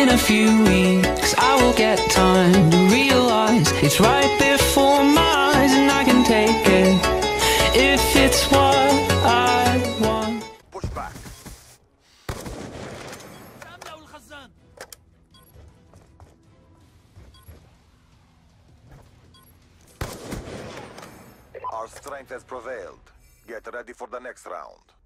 in a few weeks I will get time to realize it's right before my eyes, and I can take it if it's what I want. Push back. Our strength has prevailed. Get ready for the next round.